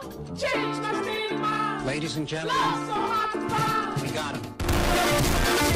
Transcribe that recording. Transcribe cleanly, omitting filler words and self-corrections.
Change my state of mind. Ladies and gentlemen, Love so hard to find. we got him.